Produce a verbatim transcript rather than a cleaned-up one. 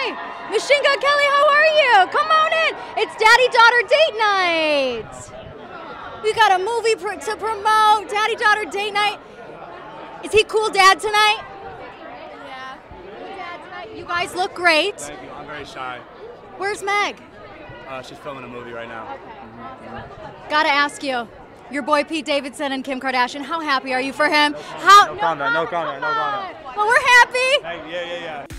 Hi, Machine Gun Kelly, how are you? Come on in. It's daddy-daughter date night. We got a movie pr to promote, daddy-daughter date night. Is he cool dad tonight? Yeah. Cool dad tonight. You guys look great. Thank you. I'm very shy. Where's Meg? Uh, she's filming a movie right now. Okay. Mm-hmm. Gotta ask you, your boy Pete Davidson and Kim Kardashian, how happy are you for him? No comment, how, no, comment, no comment, no comment. Well, we're happy. Hey, yeah, yeah, yeah.